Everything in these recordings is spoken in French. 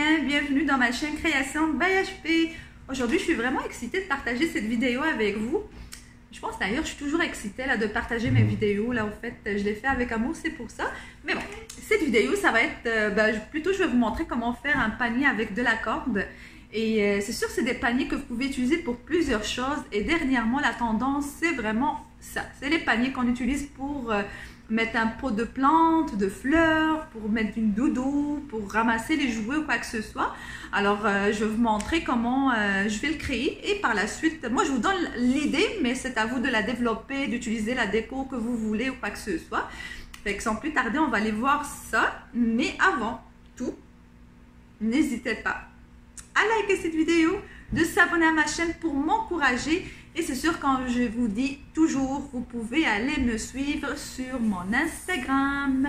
bien, bienvenue dans ma chaîne Création by HP. Aujourd'hui, je suis vraiment excitée de partager cette vidéo avec vous. Je pense d'ailleurs, je suis toujours excitée là, de partager mes vidéos. Là, en fait, je les fais avec amour, c'est pour ça. Mais bon, cette vidéo, ça va être... plutôt, je vais vous montrer comment faire un panier avec de la corde. Et c'est sûr, c'est des paniers que vous pouvez utiliser pour plusieurs choses. Et dernièrement, la tendance, c'est vraiment ça. C'est les paniers qu'on utilise pour... mettre un pot de plantes, de fleurs, pour mettre une doudou, pour ramasser les jouets ou quoi que ce soit. Alors, je vais vous montrer comment je vais le créer. Et par la suite, moi, je vous donne l'idée, mais c'est à vous de la développer, d'utiliser la déco que vous voulez ou quoi que ce soit. Fait que sans plus tarder, on va aller voir ça. Mais avant tout, n'hésitez pas à liker cette vidéo, de s'abonner à ma chaîne pour m'encourager. Et c'est sûr, quand je vous dis toujours, vous pouvez aller me suivre sur mon Instagram.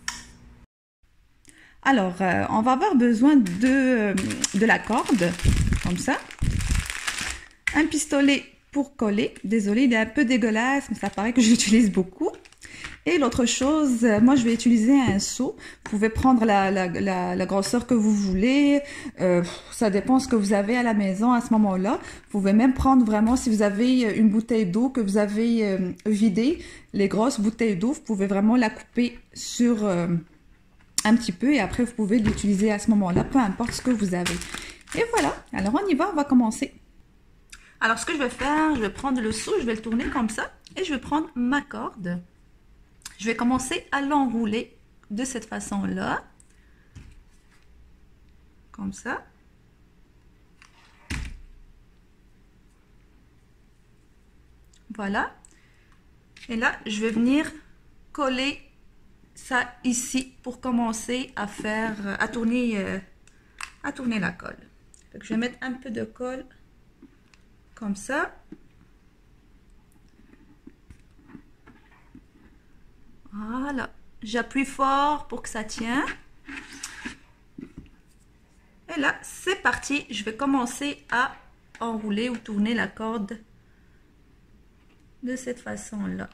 Alors, on va avoir besoin de la corde, comme ça. Un pistolet pour coller. Désolée, il est un peu dégueulasse, mais ça paraît que j'utilise beaucoup. Et l'autre chose, moi je vais utiliser un seau. Vous pouvez prendre la grosseur que vous voulez. Ça dépend ce que vous avez à la maison à ce moment-là. Vous pouvez même prendre vraiment, si vous avez une bouteille d'eau que vous avez vidée, les grosses bouteilles d'eau, vous pouvez vraiment la couper sur un petit peu et après vous pouvez l'utiliser à ce moment-là, peu importe ce que vous avez. Et voilà, alors on y va, on va commencer. Alors ce que je vais faire, je vais prendre le seau, je vais le tourner comme ça et je vais prendre ma corde. Je vais commencer à l'enrouler de cette façon-là. Comme ça. Voilà. Et là, je vais venir coller ça ici pour commencer à faire, à tourner la colle. Donc, je vais mettre un peu de colle comme ça. Voilà, j'appuie fort pour que ça tienne. Et là, c'est parti. Je vais commencer à enrouler ou tourner la corde de cette façon-là.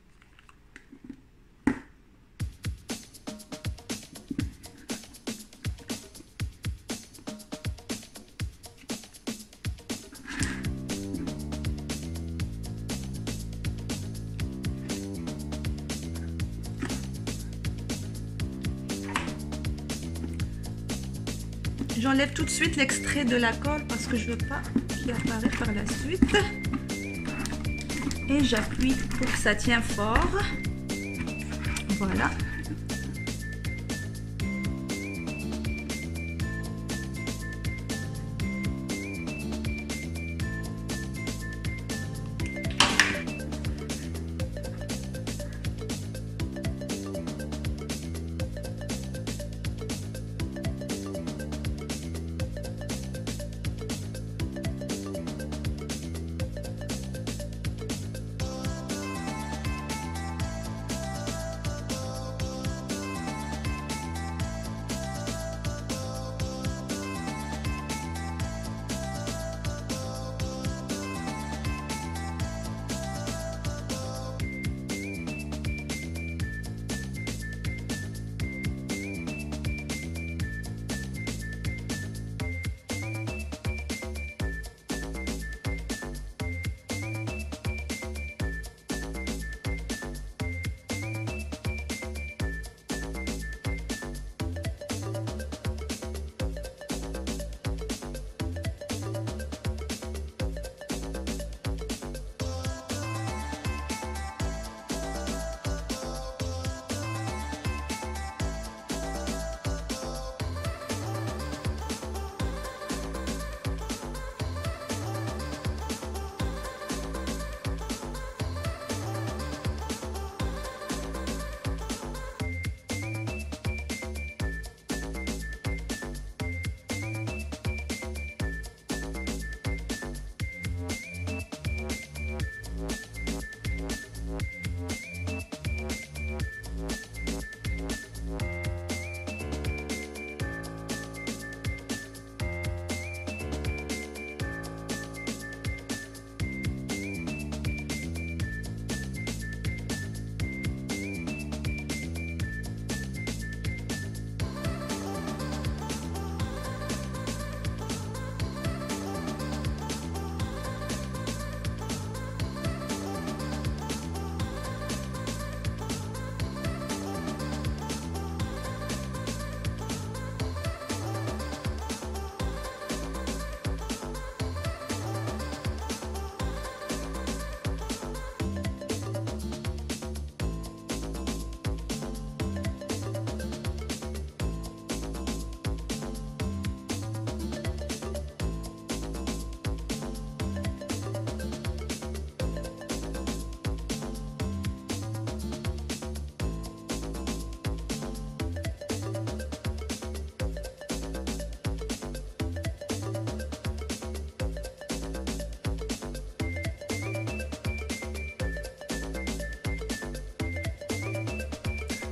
J'enlève tout de suite l'extrait de la colle parce que je ne veux pas qu'il apparaisse par la suite. Et j'appuie pour que ça tienne fort. Voilà.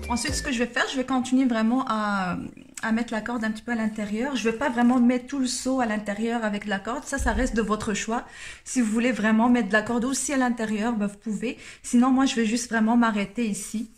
Ensuite, ce que je vais faire, je vais continuer vraiment à mettre la corde un petit peu à l'intérieur. Je ne vais pas vraiment mettre tout le seau à l'intérieur avec la corde. Ça reste de votre choix. Si vous voulez vraiment mettre de la corde aussi à l'intérieur, ben, vous pouvez. Sinon, moi, je vais juste vraiment m'arrêter ici.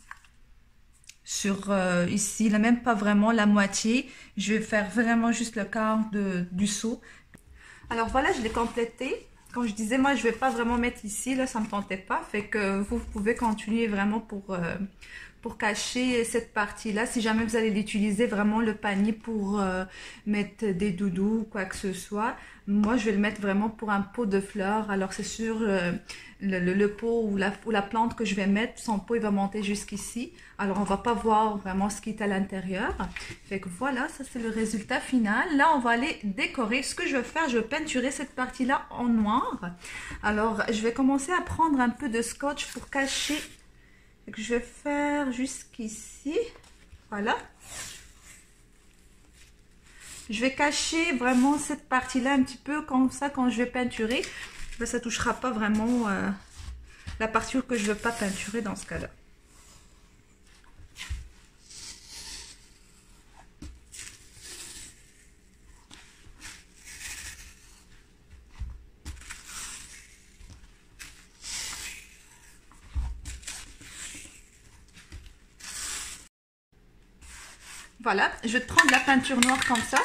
Ici, là, même pas vraiment la moitié. Je vais faire vraiment juste le quart du seau. Alors voilà, je l'ai complété. Quand je disais, moi, je vais pas vraiment mettre ici, là, ça me tentait pas. Fait que vous pouvez continuer vraiment pour cacher cette partie-là. Si jamais vous allez l'utiliser vraiment le panier pour mettre des doudous ou quoi que ce soit. Moi, je vais le mettre vraiment pour un pot de fleurs. Alors, c'est sûr, le pot ou la plante que je vais mettre, son pot, il va monter jusqu'ici. Alors, on va pas voir vraiment ce qui est à l'intérieur. Fait que voilà, ça, c'est le résultat final. Là, on va aller décorer. Ce que je vais faire, je vais peinturer cette partie-là en noir. Alors, je vais commencer à prendre un peu de scotch pour cacher. Fait que je vais faire jusqu'ici. Voilà. Je vais cacher vraiment cette partie-là un petit peu comme ça quand je vais peinturer. Ben, ça ne touchera pas vraiment la partie que je ne veux pas peinturer dans ce cas-là. Voilà, je vais prendre la peinture noire comme ça.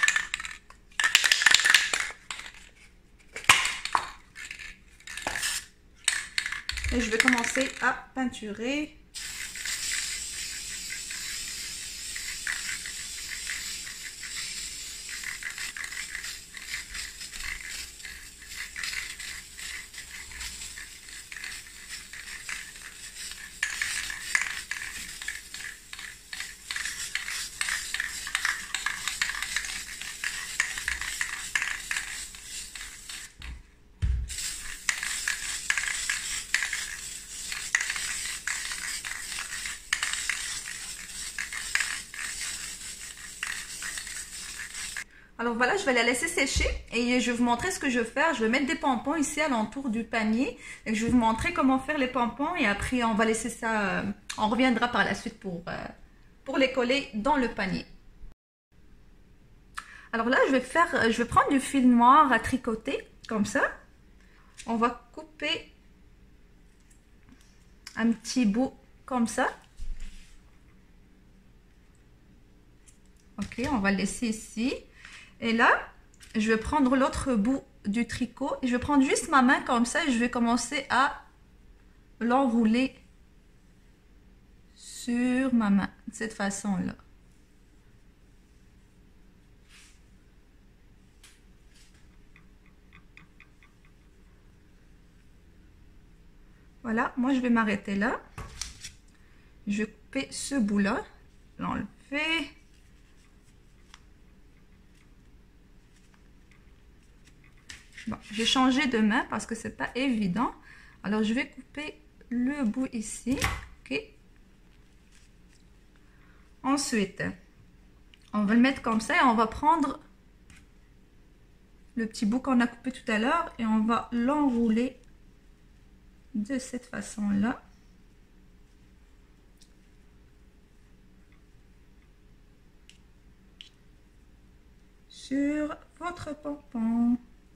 Et je vais commencer à peinturer. Alors voilà, je vais la laisser sécher et je vais vous montrer ce que je vais faire. Je vais mettre des pompons ici à l'entour du panier. Et je vais vous montrer comment faire les pompons et après on va laisser ça, on reviendra par la suite pour les coller dans le panier. Alors là, je vais prendre du fil noir à tricoter comme ça. On va couper un petit bout comme ça. Ok, on va le laisser ici. Et là, je vais prendre l'autre bout du tricot. Et je vais prendre juste ma main comme ça et je vais commencer à l'enrouler sur ma main. De cette façon-là. Voilà, moi je vais m'arrêter là. Je vais couper ce bout-là. L'enlever. Bon, j'ai changé de main parce que c'est pas évident. Alors, je vais couper le bout ici. Ok. Ensuite, on va le mettre comme ça et on va prendre le petit bout qu'on a coupé tout à l'heure et on va l'enrouler de cette façon-là. Sur votre pompon.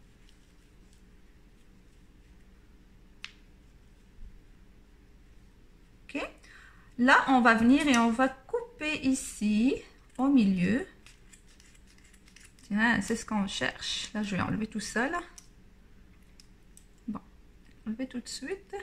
Là, on va venir et on va couper ici, au milieu. Tiens, c'est ce qu'on cherche. Là, je vais enlever tout ça, là. Bon, enlever tout de suite.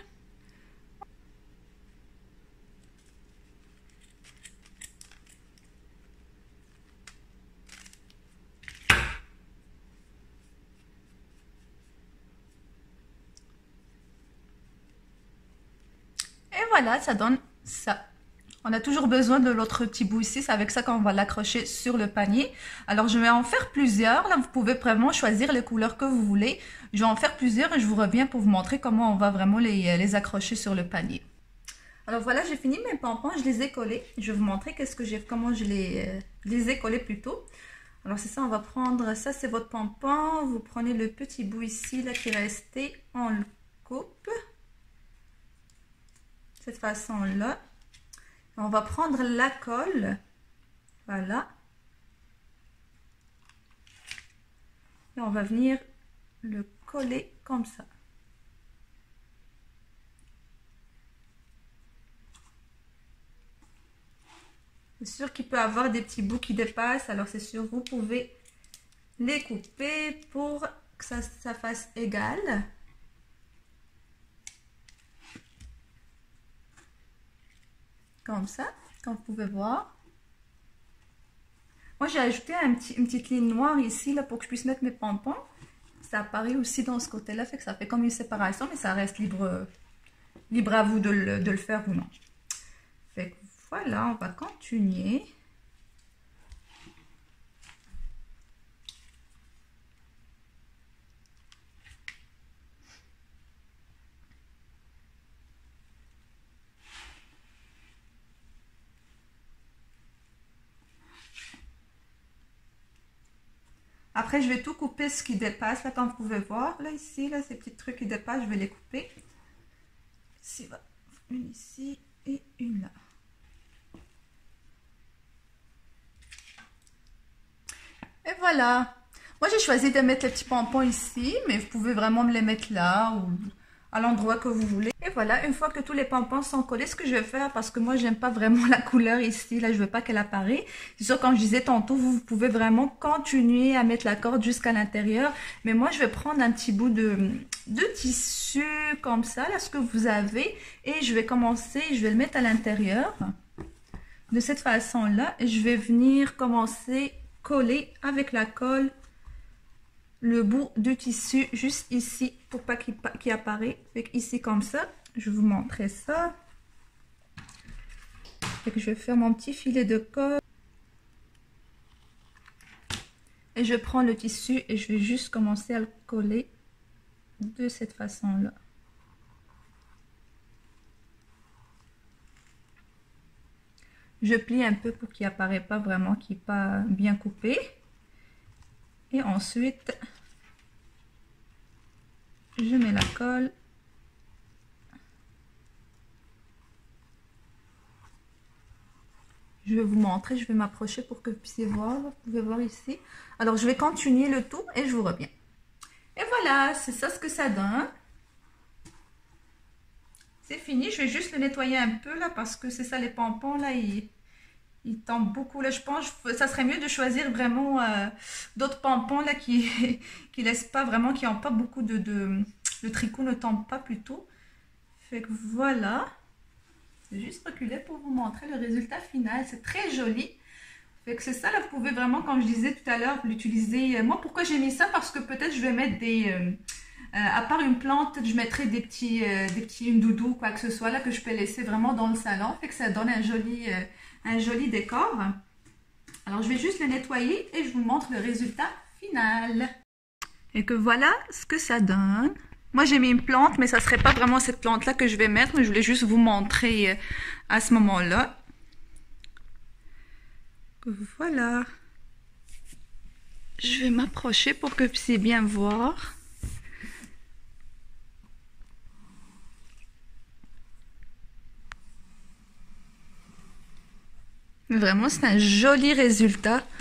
Et voilà, ça donne ça. On a toujours besoin de l'autre petit bout ici, c'est avec ça qu'on va l'accrocher sur le panier. Alors je vais en faire plusieurs, là vous pouvez vraiment choisir les couleurs que vous voulez. Je vais en faire plusieurs et je vous reviens pour vous montrer comment on va vraiment les accrocher sur le panier. Alors voilà, j'ai fini mes pompons, je les ai collés. Je vais vous montrer comment je les ai collés plutôt. Alors c'est ça, on va prendre, ça c'est votre pompon, vous prenez le petit bout ici, là qui est resté, on le coupe. De cette façon-là. On va prendre la colle, voilà. Et on va venir le coller comme ça. C'est sûr qu'il peut y avoir des petits bouts qui dépassent, alors c'est sûr, vous pouvez les couper pour que ça fasse égal. Comme ça, comme vous pouvez voir. Moi, j'ai ajouté une petite ligne noire ici, là, pour que je puisse mettre mes pompons. Ça apparaît aussi dans ce côté-là, fait que ça fait comme une séparation, mais ça reste libre à vous de le faire ou non. Fait que voilà, on va continuer. Après, je vais tout couper ce qui dépasse, là, comme vous pouvez voir. Là, ici, là, ces petits trucs qui dépassent, je vais les couper. Ici, une ici et une là. Et voilà. Moi, j'ai choisi de mettre les petits pompons ici, mais vous pouvez vraiment me les mettre là ou à l'endroit que vous voulez. Et voilà, une fois que tous les pompons sont collés, ce que je vais faire, parce que moi, j'aime pas vraiment la couleur ici, là, je veux pas qu'elle apparaisse. C'est sûr, comme je disais tantôt, vous pouvez vraiment continuer à mettre la corde jusqu'à l'intérieur. Mais moi, je vais prendre un petit bout de tissu comme ça, là, ce que vous avez. Et je vais commencer, je vais le mettre à l'intérieur. De cette façon-là, je vais venir commencer coller avec la colle le bout du tissu juste ici pour pas qu'il apparaisse. Fait que ici comme ça, je vais vous montrer ça. Fait que je vais faire mon petit filet de colle et je prends le tissu et je vais juste commencer à le coller de cette façon-là. Je plie un peu pour qu'il apparaît pas vraiment, qu'il n'est pas bien coupé. Et ensuite, je mets la colle. Je vais vous montrer, je vais m'approcher pour que vous puissiez voir. Vous pouvez voir ici. Alors, je vais continuer le tout et je vous reviens. Et voilà, c'est ça ce que ça donne. C'est fini, je vais juste le nettoyer un peu là parce que c'est ça, les pompons là, ils tombent beaucoup. Là, je pense que ça serait mieux de choisir vraiment d'autres pompons là qui laissent pas vraiment, qui n'ont pas beaucoup le tricot ne tombe pas plutôt. Fait que voilà. Je vais juste reculer pour vous montrer le résultat final. C'est très joli. Fait que c'est ça, là, vous pouvez vraiment, comme je disais tout à l'heure, l'utiliser. Moi, pourquoi j'ai mis ça? Parce que peut-être je vais mettre à part une plante, je mettrai une doudou, quoi que ce soit, là, que je peux laisser vraiment dans le salon. Fait que ça donne un joli décor. Alors, je vais juste le nettoyer et je vous montre le résultat final. Et que voilà ce que ça donne. Moi, j'ai mis une plante, mais ça ne serait pas vraiment cette plante-là que je vais mettre. Mais je voulais juste vous montrer à ce moment-là. Voilà. Je vais m'approcher pour que vous puissiez bien voir. Vraiment, c'est un joli résultat.